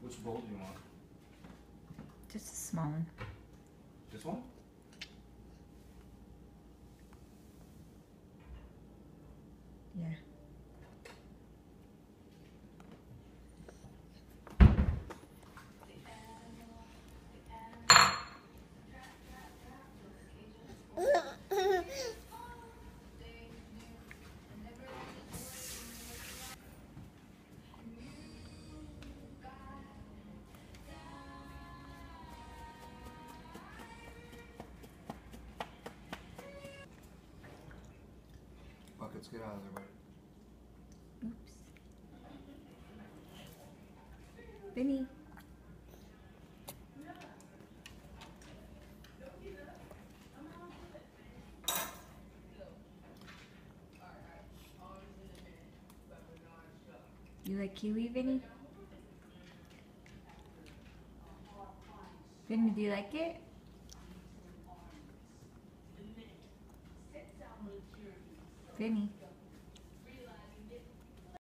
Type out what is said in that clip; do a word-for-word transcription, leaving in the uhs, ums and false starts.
Which bowl do you want? Just a small one. This one? Yeah. Buckets, get out of there, buddy. Oops. Vinny. You like kiwi, Vinny? Vinny, do you like it? Vinny.